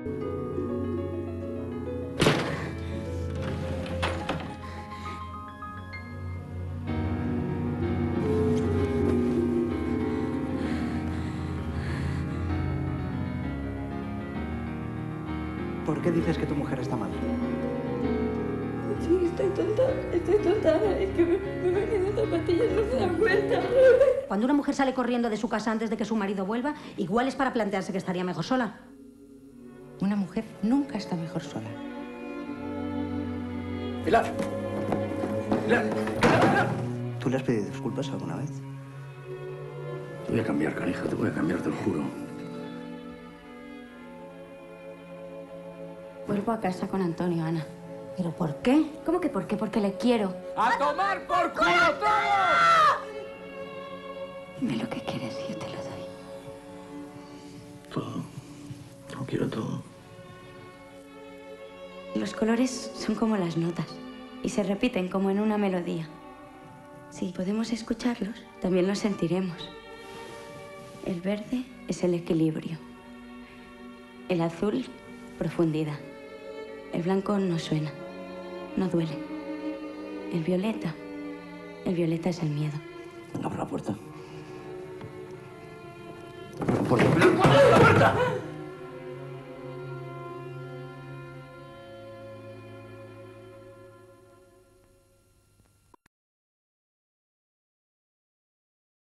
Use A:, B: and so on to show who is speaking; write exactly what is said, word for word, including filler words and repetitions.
A: ¿Por qué dices que tu mujer está mal?
B: Sí, estoy tonta, estoy tonta. Es que me, me he venido zapatillas, no se dan cuenta.
C: Cuando una mujer sale corriendo de su casa antes de que su marido vuelva, igual es para plantearse que estaría mejor sola.
D: Una mujer nunca está mejor sola.
A: Pilar. Pilar. Pilar. ¿Tú le has pedido disculpas alguna vez?
E: Te voy a cambiar, canija, te voy a cambiar, te lo juro.
B: Vuelvo a casa con Antonio, Ana.
C: ¿Pero por qué?
B: ¿Cómo que por qué? Porque le quiero.
E: ¡A tomar por culo todo!
B: Dime lo que quieres y yo te lo doy.
E: Todo. Lo quiero todo.
B: Los colores son como las notas y se repiten como en una melodía. Si podemos escucharlos, también los sentiremos. El verde es el equilibrio. El azul, profundidad. El blanco no suena, no duele. El violeta, el violeta es el miedo.
E: Abre la puerta. ¡Abre la puerta! ¡Abre la puerta!